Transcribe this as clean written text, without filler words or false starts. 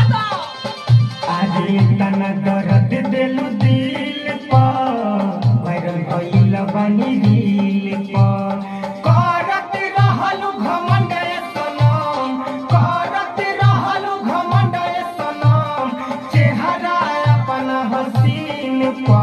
आजे तना दर्द दिलु दिल पर वायरल भइल बानी रील पर करत रहलु घमंड सनम करत रहलु घमंड सनम चेहरा अपन हसीन पर